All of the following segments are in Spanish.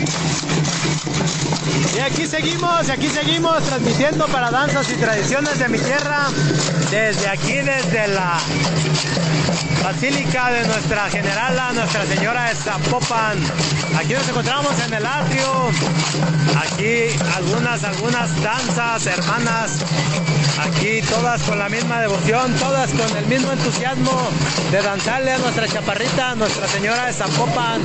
Y aquí seguimos transmitiendo para Danzas y Tradiciones de mi tierra, desde aquí, desde la Basílica de Nuestra Generala, Nuestra Señora de Zapopan. Aquí nos encontramos en el atrio. Aquí algunas danzas, hermanas, aquí todas con la misma devoción, todas con el mismo entusiasmo de danzarle a nuestra chaparrita, Nuestra Señora de Zapopan.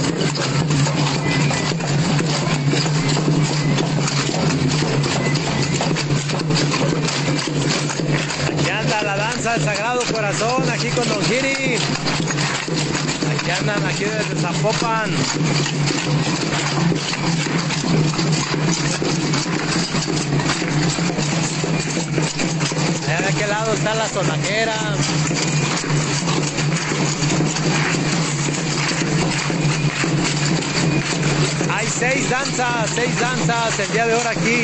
Aquí anda la danza del Sagrado Corazón, aquí con Don Giri. Aquí andan, aquí desde Zapopan. Allá de aquel lado está la sonajera. Hay 6 danzas el día de hoy aquí.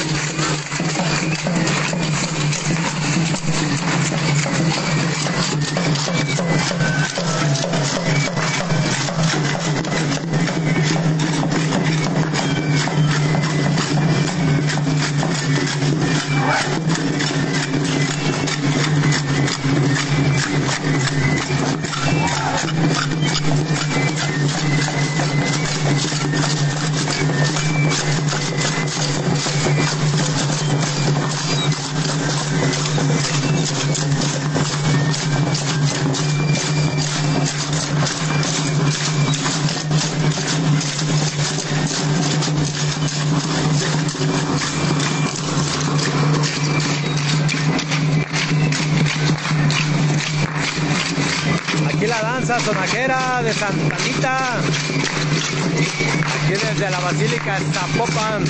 Aquí la danza sonajera de Santa Anita, aquí desde la Basílica de Zapopan.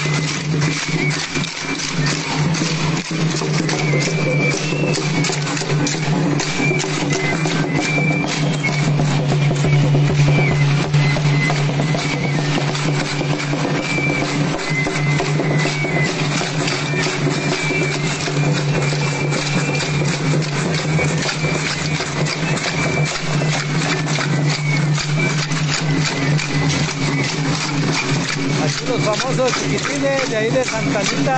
Aquí los famosos chiquitines de ahí de Santa Anita.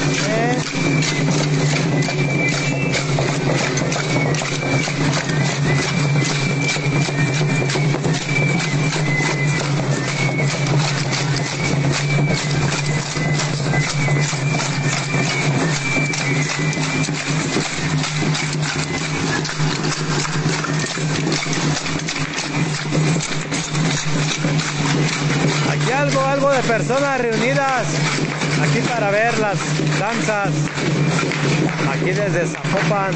Aquí algo de personas reunidas aquí para ver las danzas aquí desde Zapopan.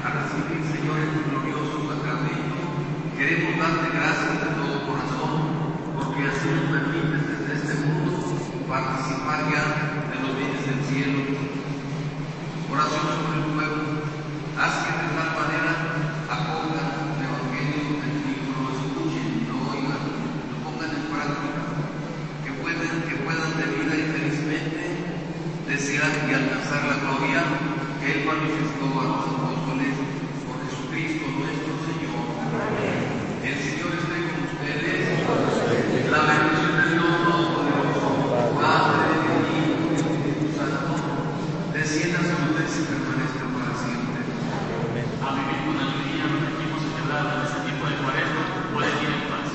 a recibir, Señor, en tu glorioso sacramento. Queremos darte gracias de todo corazón, porque así nos permites desde este mundo participar ya de los bienes del cielo. Oración sobre el pueblo. Haz que de tal manera acojan el Evangelio del Hijo, lo escuchen, lo oigan, lo pongan en práctica, que puedan de vida y felizmente desear y alcanzar la gloria que Él manifestó a los apóstoles por Jesucristo nuestro Señor. El Señor esté con ustedes. La bendición de Dios Todopoderoso, Padre, Hijo y Espíritu Santo, descienda sobre ustedes y permanezca para siempre. Amén. Con alegría nos sentimos celebrando en este tiempo de Cuaresma. Pueden ir en paz.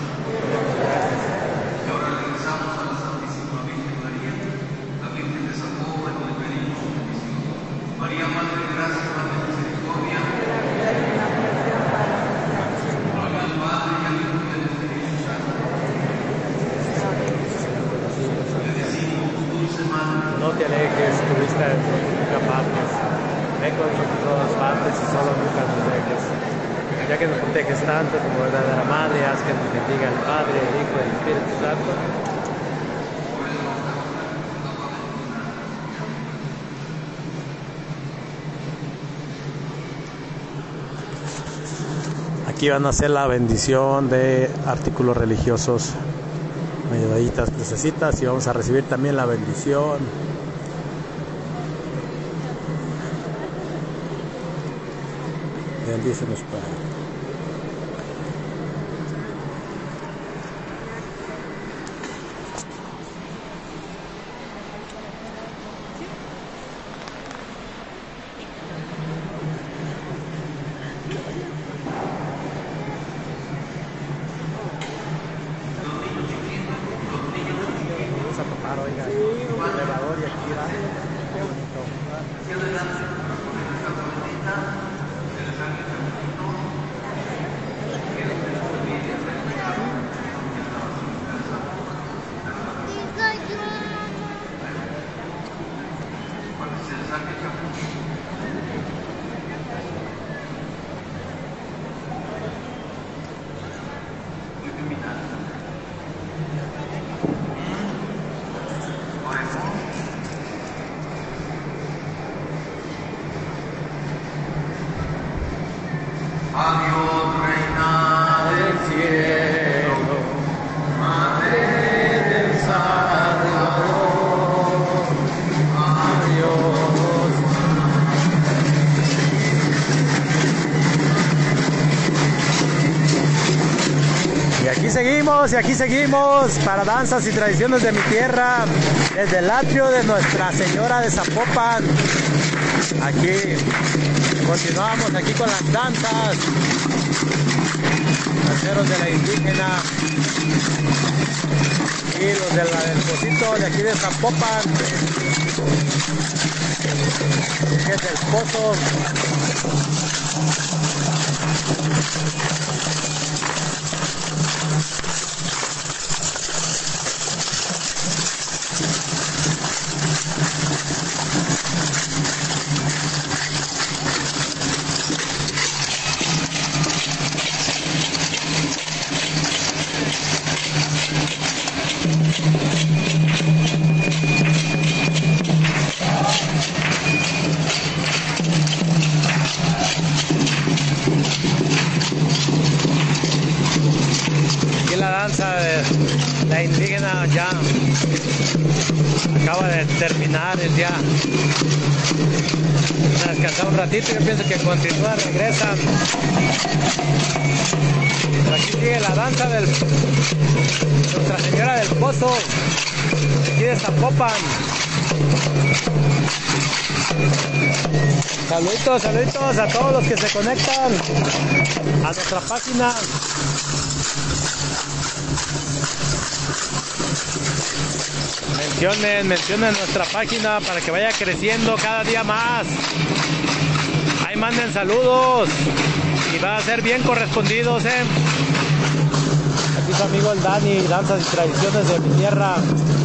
Y ahora regresamos a la Santísima Virgen María, la Virgen de San Juan, y le pedimos su bendición. María, Madre de Gracia, Madre de Misericordia, gloria al Padre y al Hijo y al Espíritu Santo. Le decimos, dulce Madre, No te alejes, tu vista nunca partes. Ven con nosotros a todas partes y solo nunca nos dejes. Ya que nos proteges tanto como verdadera Madre, haz que nos bendiga el Padre, el Hijo y el Espíritu Santo. Aquí van a hacer la bendición de artículos religiosos, medallitas, crucecitas, y vamos a recibir también la bendición. Bendícenos, Padre. Vamos a tocar, oiga, el elevador y aquí va. Qué bonito. hacia adelante, para poner esta tormenta, el sangre femenino, que es el olvido del pecado, que es la basílica de San Juan. ¿Cuál es el sangre femenino? Muy criminal. Oremos. A Dios, Reina del cielo, Madre del Salvador, a Dios. Y aquí seguimos para danzas y tradiciones de mi tierra, desde el atrio de Nuestra Señora de Zapopan. Aquí continuamos aquí con las danzas, danceros de la indígena y los del Pocito de aquí de Zapopan, que es el Pozo. Aquí la danza de la indígena ya acaba de terminar, ya descansar un ratito. Yo pienso que continúa, regresan. Pero aquí sigue la danza de Nuestra Señora del Pozo, aquí de Zapopan. Saluditos, saluditos a todos los que se conectan a nuestra página. Mencionen nuestra página para que vaya creciendo cada día más. Ahí manden saludos y va a ser bien correspondidos, Aquí su amigo el Dani, danzas y tradiciones de mi tierra,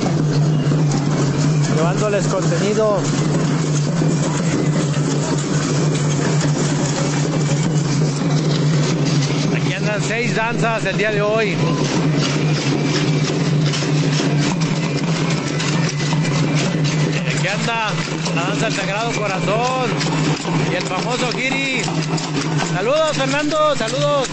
llevándoles contenido. quedan 6 danzas el día de hoy. Aquí anda la danza del Sagrado Corazón y el famoso Giri. Saludos, Fernando, saludos.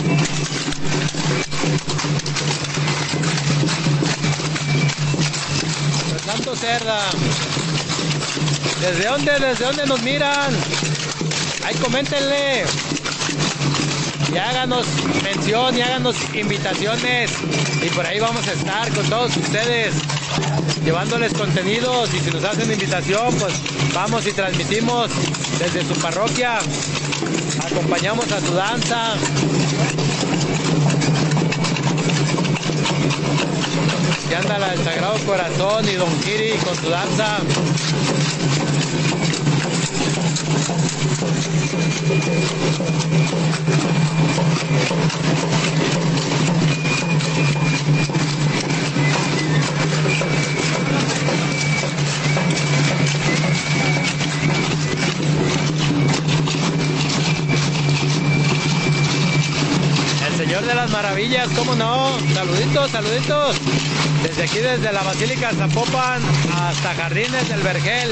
Fernando Cerda. ¿Desde dónde nos miran? Ahí coméntenle. Y háganos mención y háganos invitaciones. Y por ahí vamos a estar con todos ustedes, llevándoles contenidos. Y si nos hacen invitación, pues vamos y transmitimos desde su parroquia. Acompañamos a su danza. Aquí anda la del Sagrado Corazón y Don Kiri con su danza. El Señor de las Maravillas, ¿cómo no? Saluditos, saluditos. Desde aquí, desde la Basílica de Zapopan hasta Jardines del Vergel.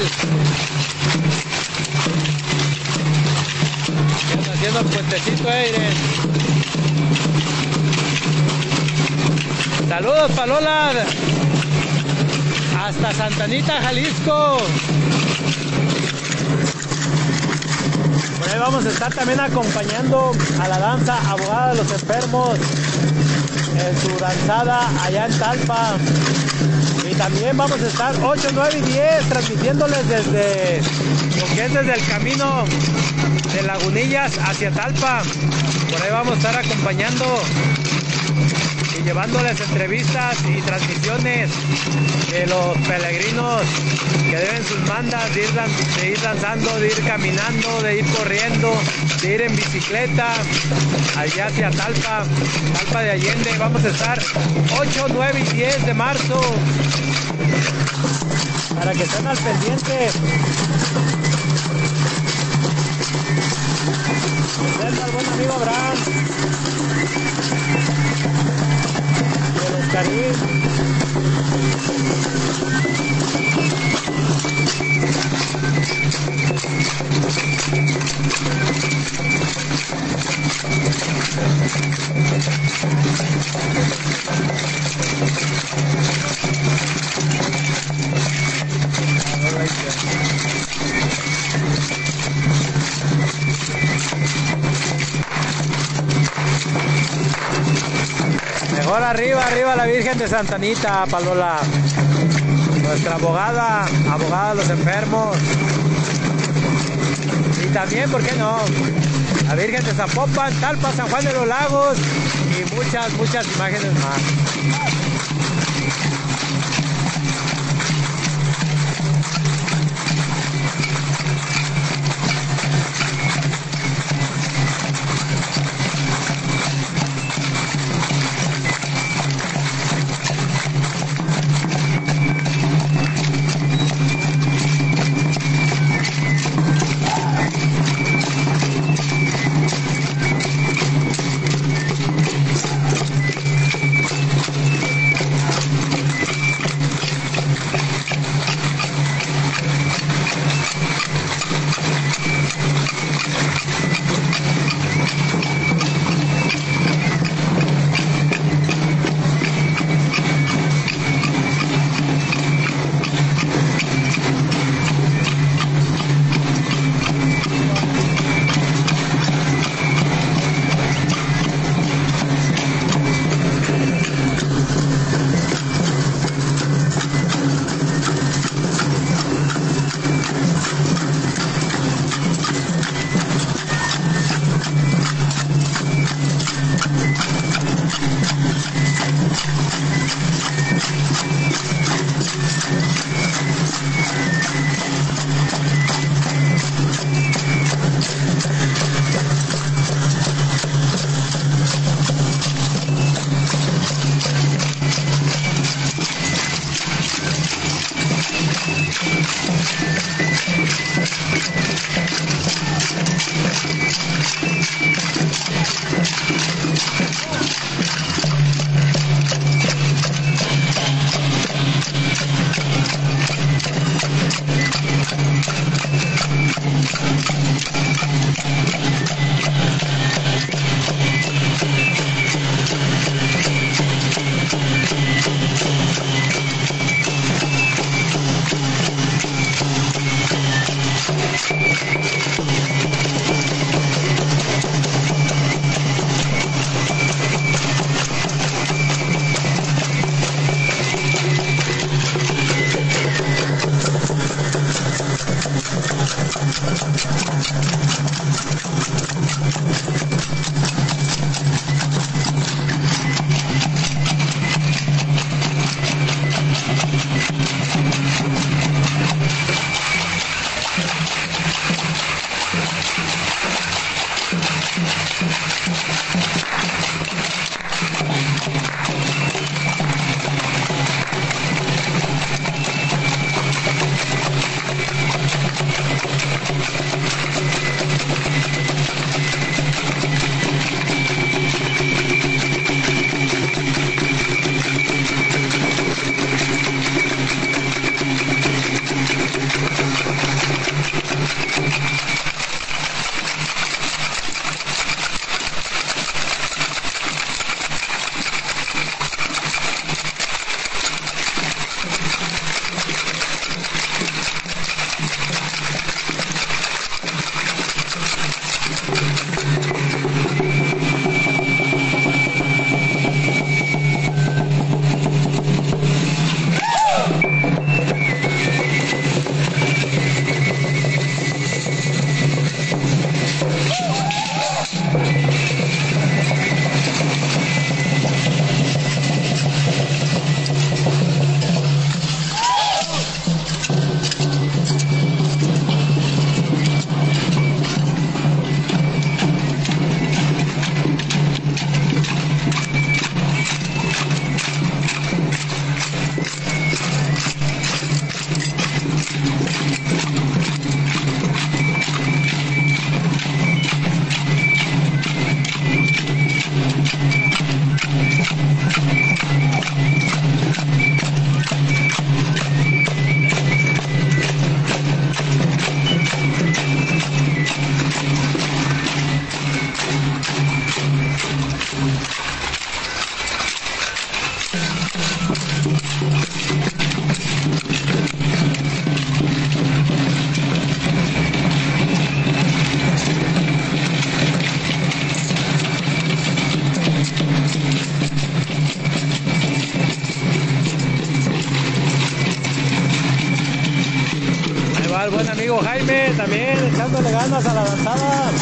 Están haciendo el puentecito, Irene. Saludos, Palola. Hasta Santa Anita, Jalisco. Por ahí vamos a estar también acompañando a la danza Abogada de los Enfermos en su danzada allá en Talpa. Y también vamos a estar 8, 9 y 10 transmitiéndoles desde lo que es desde el camino de Lagunillas hacia Talpa. Por ahí vamos a estar acompañando y llevándoles entrevistas y transmisiones de los peregrinos que deben sus mandas de ir danzando, de ir caminando, de ir corriendo, de ir en bicicleta allá hacia Talpa, Talpa de Allende. Vamos a estar 8, 9 y 10 de marzo para que estén al pendiente. Al buen amigo Abraham y el Oscarín. Mejor arriba, arriba la Virgen de Santa Anita, Palola. Nuestra abogada, abogada de los enfermos. Y también, ¿por qué no? La Virgen de Zapopan, Talpa, San Juan de los Lagos y muchas, muchas imágenes más. Ahí va el buen amigo Jaime también echándole ganas a la danzada.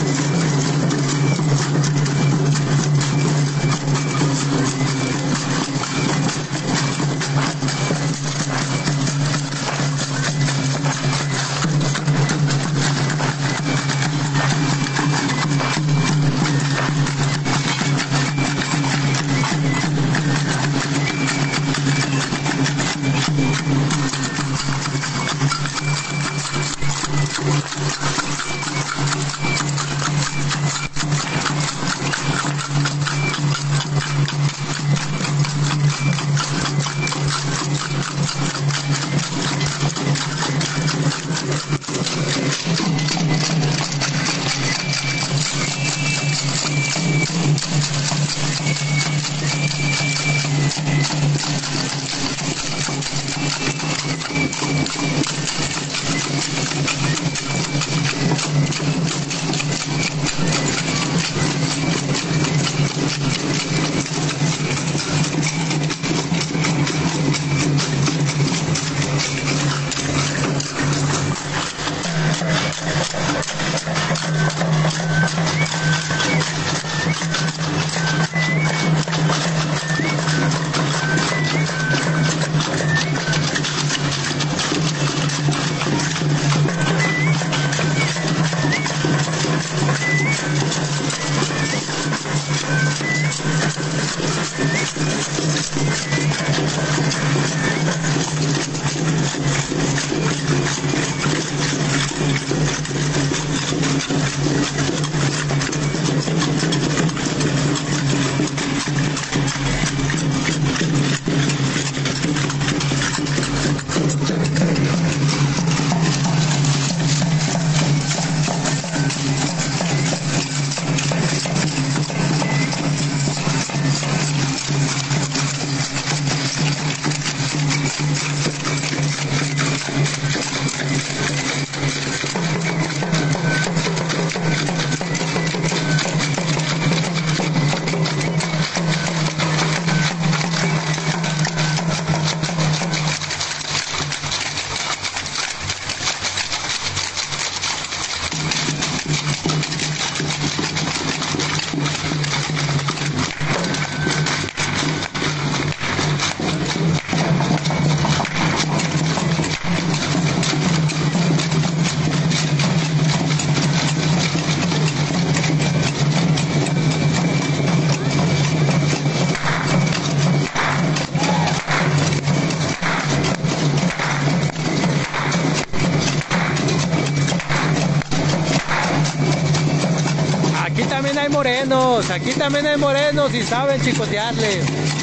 morenos, aquí también hay morenos y saben chicotearle.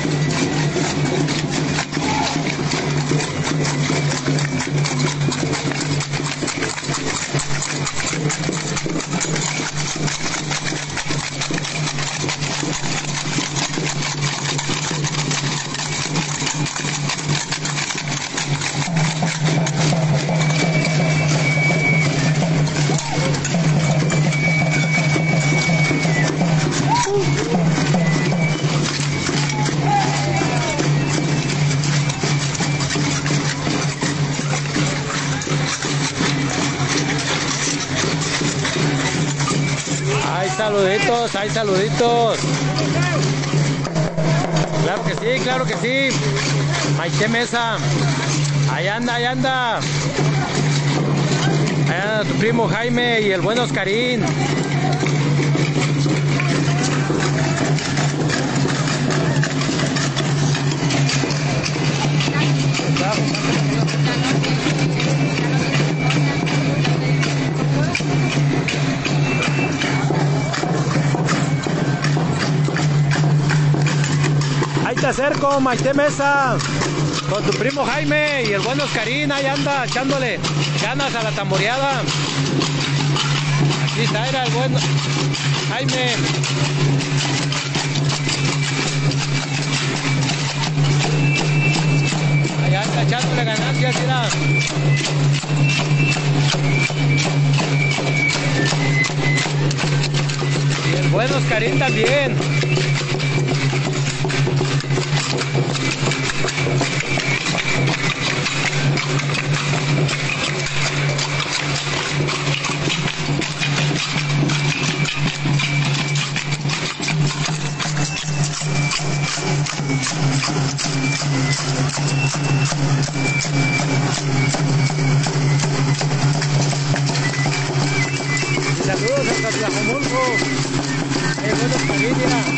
Saluditos, hay saluditos. Claro que sí, claro que sí. Maite Mesa. Ahí anda, ahí anda. Ahí anda tu primo Jaime y el buen Oscarín. Ahí te acerco, Maite Mesa, con tu primo Jaime y el buen Oscarín, ahí anda echándole ganas a la tamboreada. Aquí está, era el buen Jaime. Allá anda echándole ganancias, mira. Y el buen Oscarín también. Saludos hasta Tlajomulco. Buenas familias.